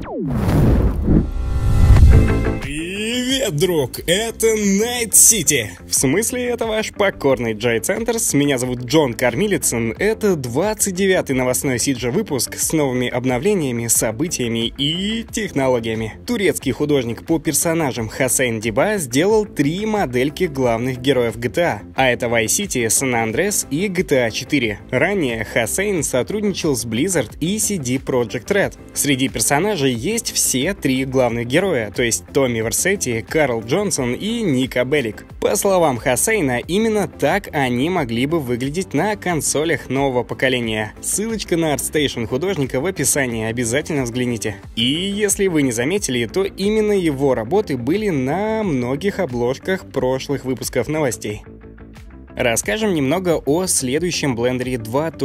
Привет, друг! Это Night City. В смысле, это ваш покорный Джай Центерс. Меня зовут Джон Кормилицын. Это 29-й новостной CG-выпуск с новыми обновлениями, событиями и технологиями. Турецкий художник по персонажам Хосейн Диба сделал 3 модельки главных героев GTA. А это Vice City, San Andreas и GTA 4. Ранее Хосейн сотрудничал с Blizzard и CD Projekt Red. Среди персонажей есть все 3 главных героя, то есть Томми Версетти, Карл Джонсон и Ника Беллик. По словам Хосейна, именно так они могли бы выглядеть на консолях нового поколения. Ссылочка на ArtStation художника в описании, обязательно взгляните. И если вы не заметили, то именно его работы были на многих обложках прошлых выпусков новостей. Расскажем немного о следующем блендере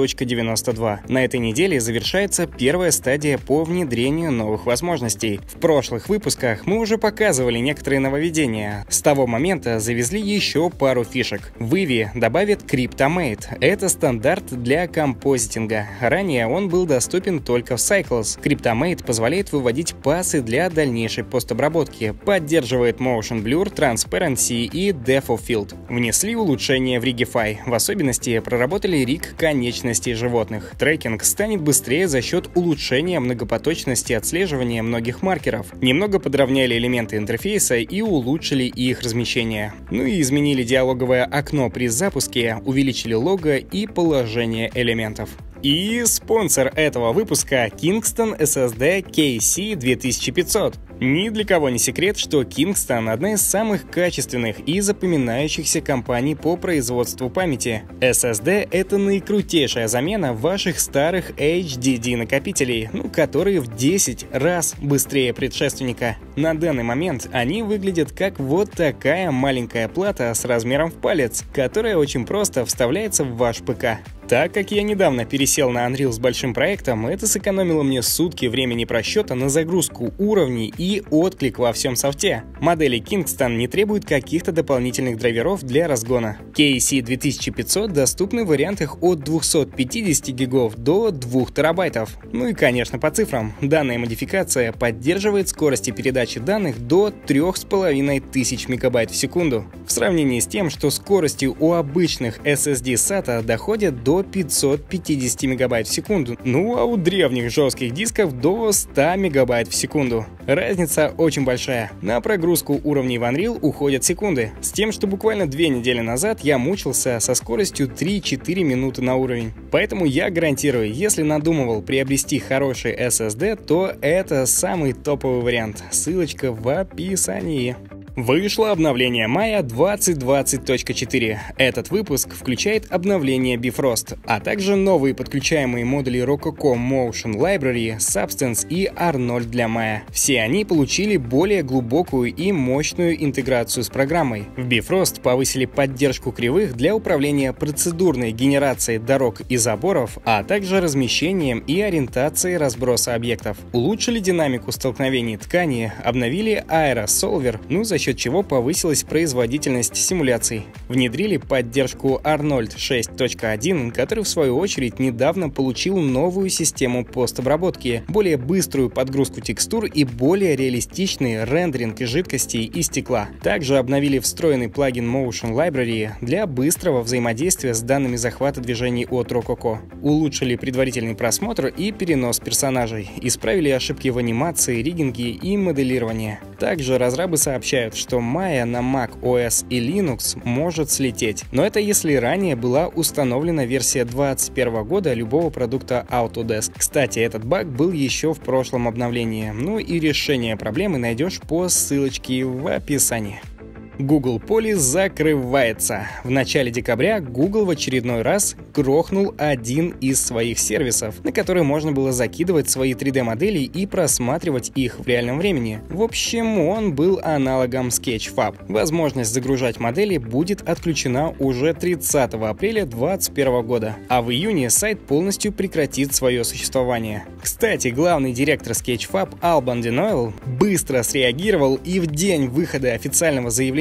2.92. На этой неделе завершается первая стадия по внедрению новых возможностей. В прошлых выпусках мы уже показывали некоторые нововведения. С того момента завезли еще пару фишек. В Eevee добавят CryptoMate. Это стандарт для композитинга. Ранее он был доступен только в Cycles. CryptoMate позволяет выводить пассы для дальнейшей постобработки. Поддерживает Motion Blur, Transparency и Depth of Field. Внесли улучшения в Rigify. В особенности проработали риг конечностей животных. Трекинг станет быстрее за счет улучшения многопоточности отслеживания многих маркеров. Немного подровняли элементы интерфейса и улучшили их размещение. Ну и изменили диалоговое окно при запуске, увеличили лого и положение элементов. И спонсор этого выпуска — Kingston SSD KC2500. Ни для кого не секрет, что Kingston — одна из самых качественных и запоминающихся компаний по производству памяти. SSD — это наикрутейшая замена ваших старых HDD-накопителей, которые в 10 раз быстрее предшественника. На данный момент они выглядят как вот такая маленькая плата с размером в палец, которая очень просто вставляется в ваш ПК. Так как я недавно пересел на Unreal с большим проектом, это сэкономило мне сутки времени просчета на загрузку уровней и отклик во всем софте. Модели Kingston не требуют каких-то дополнительных драйверов для разгона. KC2500 доступны в вариантах от 250 гигов до 2 терабайтов. Ну и конечно по цифрам. Данная модификация поддерживает скорости передачи данных до 3500 мегабайт в секунду. В сравнении с тем, что скорости у обычных SSD SATA доходят до 550 мегабайт в секунду, а у древних жестких дисков до 100 мегабайт в секунду. Разница очень большая. На прогрузку уровней в Unreal уходят секунды. С тем, что буквально 2 недели назад я мучился со скоростью 3-4 минуты на уровень. Поэтому я гарантирую, если надумывал приобрести хороший SSD, то это самый топовый вариант. Ссылочка в описании. Вышло обновление Maya 2020.4. Этот выпуск включает обновление Bifrost, а также новые подключаемые модули Rococo Motion Library, Substance и Arnold для Maya. Все они получили более глубокую и мощную интеграцию с программой. В Bifrost повысили поддержку кривых для управления процедурной генерацией дорог и заборов, а также размещением и ориентацией разброса объектов. Улучшили динамику столкновений ткани, обновили Aerosolver, за счет чего повысилась производительность симуляций. Внедрили поддержку Arnold 6.1, который в свою очередь недавно получил новую систему постобработки, более быструю подгрузку текстур и более реалистичный рендеринг жидкостей и стекла. Также обновили встроенный плагин Motion Library для быстрого взаимодействия с данными захвата движений от Rococo. Улучшили предварительный просмотр и перенос персонажей, исправили ошибки в анимации, риггинге и моделировании. Также разрабы сообщают, что Maya на Mac OS и Linux может слететь, но это если ранее была установлена версия 2021 года любого продукта Autodesk. Кстати, этот баг был еще в прошлом обновлении, и решение проблемы найдешь по ссылочке в описании. Google Poly закрывается. В начале декабря Google в очередной раз грохнул один из своих сервисов, на который можно было закидывать свои 3D-модели и просматривать их в реальном времени. В общем, он был аналогом Sketchfab. Возможность загружать модели будет отключена уже 30 апреля 2021 года, а в июне сайт полностью прекратит свое существование. Кстати, главный директор Sketchfab Alban Denoyle быстро среагировал и в день выхода официального заявления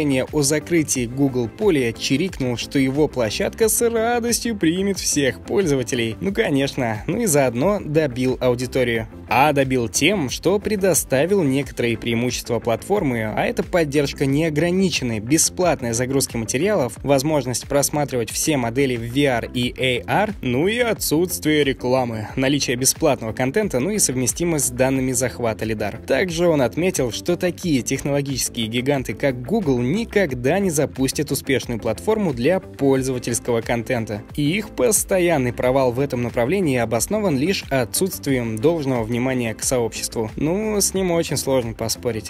заявление о закрытии Google Поля чирикнул, что его площадка с радостью примет всех пользователей. Ну конечно, ну и заодно добил аудиторию. А добил тем, что предоставил некоторые преимущества платформы, а это поддержка неограниченной, бесплатной загрузки материалов, возможность просматривать все модели в VR и AR, ну и отсутствие рекламы, наличие бесплатного контента, ну и совместимость с данными захвата лидар. Также он отметил, что такие технологические гиганты, как Google, никогда не запустят успешную платформу для пользовательского контента. И их постоянный провал в этом направлении обоснован лишь отсутствием должного внимания к сообществу. Ну, с ним очень сложно поспорить.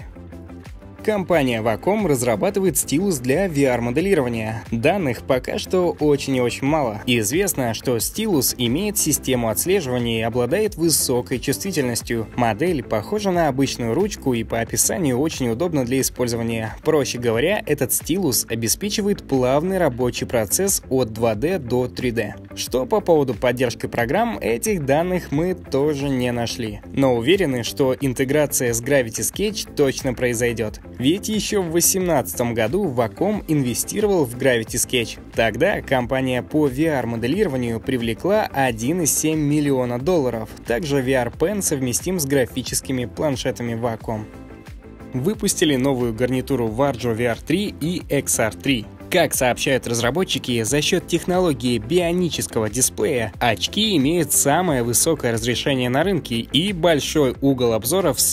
Компания Wacom разрабатывает стилус для VR-моделирования. Данных пока что очень и очень мало. Известно, что стилус имеет систему отслеживания и обладает высокой чувствительностью. Модель похожа на обычную ручку и по описанию очень удобна для использования. Проще говоря, этот стилус обеспечивает плавный рабочий процесс от 2D до 3D. Что по поводу поддержки программ, этих данных мы тоже не нашли. Но уверены, что интеграция с Gravity Sketch точно произойдет. Ведь еще в 2018 году Wacom инвестировал в Gravity Sketch. Тогда компания по VR-моделированию привлекла $1,7 миллиона. Также VR-Pen совместим с графическими планшетами Wacom. Выпустили новую гарнитуру Varjo VR3 и XR3. Как сообщают разработчики, за счет технологии бионического дисплея очки имеют самое высокое разрешение на рынке и большой угол обзора в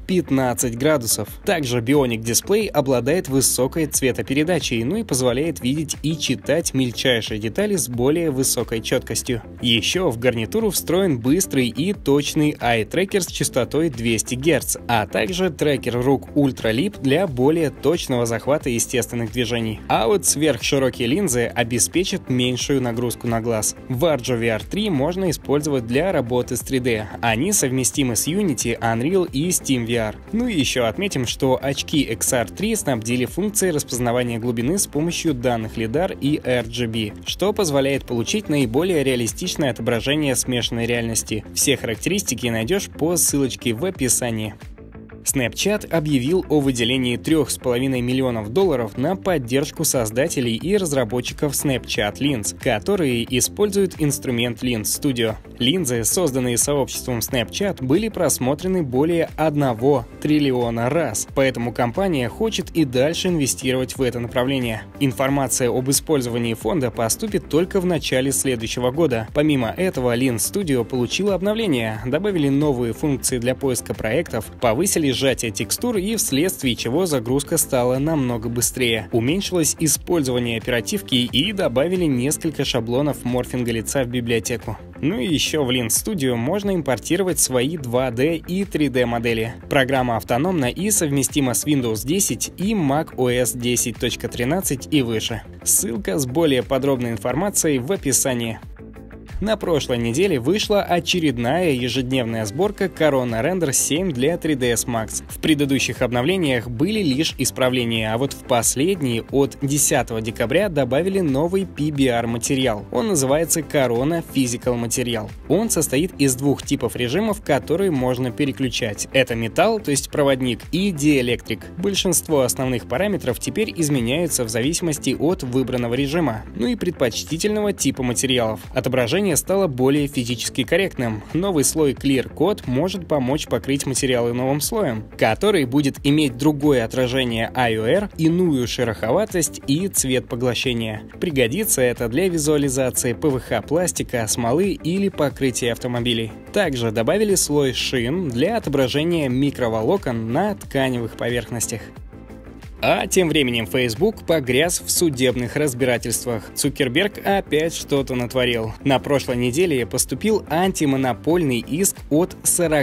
115 градусов. Также Bionic дисплей обладает высокой цветопередачей, ну и позволяет видеть и читать мельчайшие детали с более высокой четкостью. Еще в гарнитуру встроен быстрый и точный eye-трекер с частотой 200 Гц, а также трекер рук Ultra Leap для более точного захвата естественных движений. А вот сверхширокие линзы обеспечат меньшую нагрузку на глаз. Varjo VR3 можно использовать для работы с 3D. Они совместимы с Unity, Unreal и SteamVR. Ну и еще отметим, что очки XR3 снабдили функцией распознавания глубины с помощью данных LiDAR и RGB, что позволяет получить наиболее реалистичное отображение смешанной реальности. Все характеристики найдешь по ссылочке в описании. Snapchat объявил о выделении $3,5 миллионов на поддержку создателей и разработчиков Snapchat Lens, которые используют инструмент Lens Studio. Линзы, созданные сообществом Snapchat, были просмотрены более 1 триллиона раз, поэтому компания хочет и дальше инвестировать в это направление. Информация об использовании фонда поступит только в начале следующего года. Помимо этого, Lens Studio получила обновление, добавили новые функции для поиска проектов, повысили сжатие текстур и вследствие чего загрузка стала намного быстрее. Уменьшилось использование оперативки и добавили несколько шаблонов морфинга лица в библиотеку. Ну и еще в Lens Studio можно импортировать свои 2D и 3D модели. Программа автономна и совместима с Windows 10 и macOS 10.13 и выше. Ссылка с более подробной информацией в описании. На прошлой неделе вышла очередная ежедневная сборка Corona Render 7 для 3ds Max. В предыдущих обновлениях были лишь исправления, а вот в последние от 10 декабря добавили новый PBR-материал. Он называется Corona Physical Material. Он состоит из двух типов режимов, которые можно переключать. Это металл, то есть проводник, и диэлектрик. Большинство основных параметров теперь изменяются в зависимости от выбранного режима, ну и предпочтительного типа материалов. Отображение стало более физически корректным. Новый слой Clear Coat может помочь покрыть материалы новым слоем, который будет иметь другое отражение IOR, иную шероховатость и цвет поглощения. Пригодится это для визуализации ПВХ пластика, смолы или покрытия автомобилей. Также добавили слой шин для отображения микроволокон на тканевых поверхностях. А тем временем Facebook погряз в судебных разбирательствах. Цукерберг опять что-то натворил. На прошлой неделе поступил антимонопольный иск от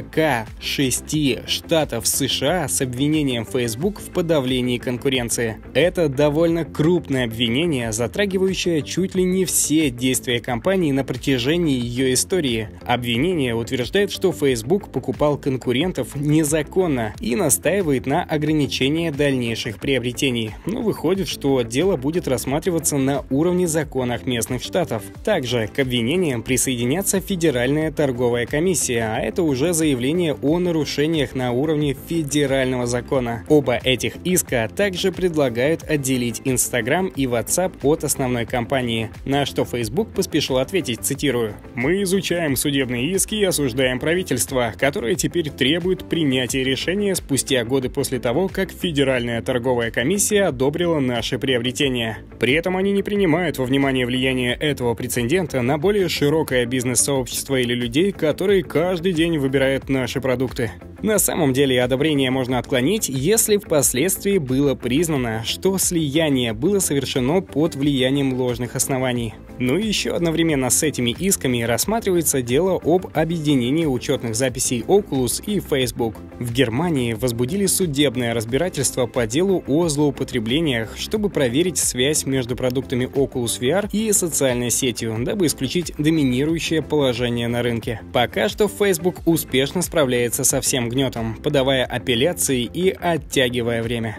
46 штатов США с обвинением Facebook в подавлении конкуренции. Это довольно крупное обвинение, затрагивающее чуть ли не все действия компании на протяжении ее истории. Обвинение утверждает, что Facebook покупал конкурентов незаконно и настаивает на ограничении дальнейших привилегий. приобретении, но выходит, что дело будет рассматриваться на уровне законов местных штатов. Также к обвинениям присоединятся Федеральная торговая комиссия, а это уже заявление о нарушениях на уровне федерального закона. Оба этих иска также предлагают отделить Instagram и WhatsApp от основной компании, на что Facebook поспешил ответить, цитирую: «Мы изучаем судебные иски и осуждаем правительство, которое теперь требует принятия решения спустя годы после того, как Федеральная торговая комиссия одобрила наше приобретение. При этом они не принимают во внимание влияние этого прецедента на более широкое бизнес-сообщество или людей, которые каждый день выбирают наши продукты». На самом деле одобрение можно отклонить, если впоследствии было признано, что слияние было совершено под влиянием ложных оснований. Ну и еще одновременно с этими исками рассматривается дело об объединении учетных записей Oculus и Facebook. В Германии возбудили судебное разбирательство по делу о злоупотреблениях, чтобы проверить связь между продуктами Oculus VR и социальной сетью, дабы исключить доминирующее положение на рынке. Пока что Facebook успешно справляется со всем гнетом, подавая апелляции и оттягивая время.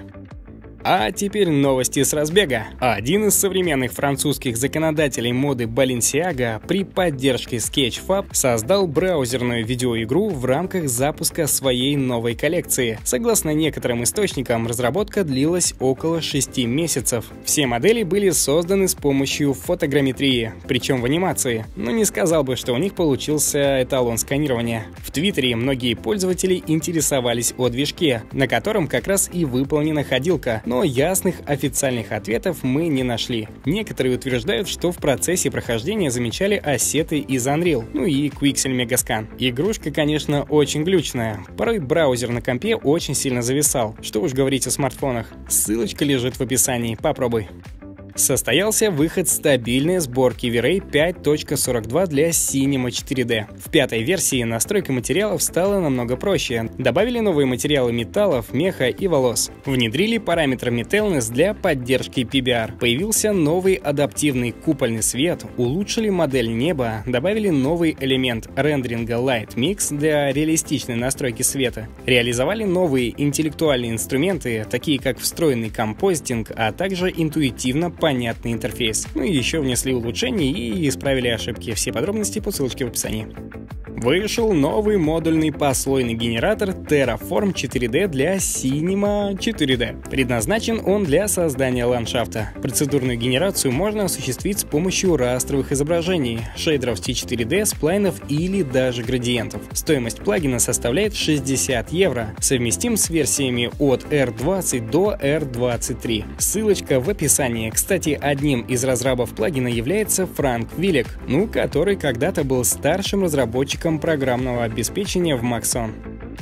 А теперь новости с разбега. Один из современных французских законодателей моды Balenciaga при поддержке Sketchfab создал браузерную видеоигру в рамках запуска своей новой коллекции. Согласно некоторым источникам, разработка длилась около 6 месяцев. Все модели были созданы с помощью фотограмметрии, причем в анимации, но не сказал бы, что у них получился эталон сканирования. В Твиттере многие пользователи интересовались о движке, на котором как раз и выполнена ходилка, но ясных официальных ответов мы не нашли. Некоторые утверждают, что в процессе прохождения замечали ассеты из Unreal, ну и Quixel Megascan. Игрушка, конечно, очень глючная. Порой браузер на компе очень сильно зависал. Что уж говорить о смартфонах. Ссылочка лежит в описании, попробуй. Состоялся выход стабильной сборки V-Ray 5.42 для Cinema 4D. В пятой версии настройка материалов стала намного проще. Добавили новые материалы металлов, меха и волос. Внедрили параметр Metalness для поддержки PBR. Появился новый адаптивный купольный свет, улучшили модель неба, добавили новый элемент рендеринга Light Mix для реалистичной настройки света. Реализовали новые интеллектуальные инструменты, такие как встроенный композитинг, а также интуитивно понятный интерфейс. Ну и еще внесли улучшения и исправили ошибки. Все подробности по ссылочке в описании. Вышел новый модульный послойный генератор Terraform 4D для Cinema 4D. Предназначен он для создания ландшафта. Процедурную генерацию можно осуществить с помощью растровых изображений, шейдеров C4D, сплайнов или даже градиентов. Стоимость плагина составляет 60 евро. Совместим с версиями от R20 до R23. Ссылочка в описании. Кстати, одним из разрабов плагина является Франк Вилек, который когда-то был старшим разработчиком программного обеспечения в Maxon.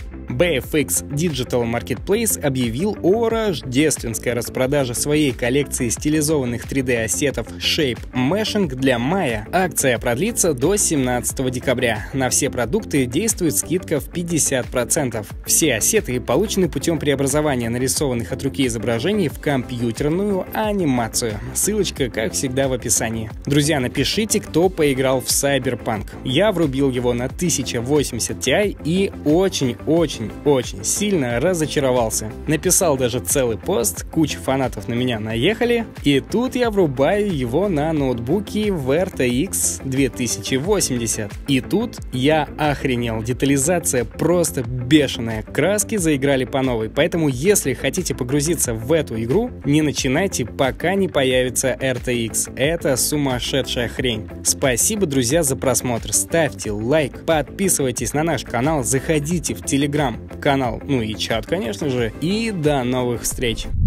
BFX Digital Marketplace объявил о рождественской распродаже своей коллекции стилизованных 3D-ассетов Shape Meshing для мая. Акция продлится до 17 декабря. На все продукты действует скидка в 50%. Все ассеты получены путем преобразования нарисованных от руки изображений в компьютерную анимацию. Ссылочка, как всегда, в описании. Друзья, напишите, кто поиграл в Cyberpunk. Я врубил его на 1080 Ti и очень сильно разочаровался. Написал даже целый пост, куча фанатов на меня наехали, и тут я врубаю его на ноутбуке в RTX 2080. И тут я охренел, детализация просто бешеная, краски заиграли по новой, поэтому если хотите погрузиться в эту игру, не начинайте, пока не появится RTX, это сумасшедшая хрень. Спасибо, друзья, за просмотр, ставьте лайк, подписывайтесь на наш канал, заходите в Telegram канал, ну и чат, конечно же, и до новых встреч!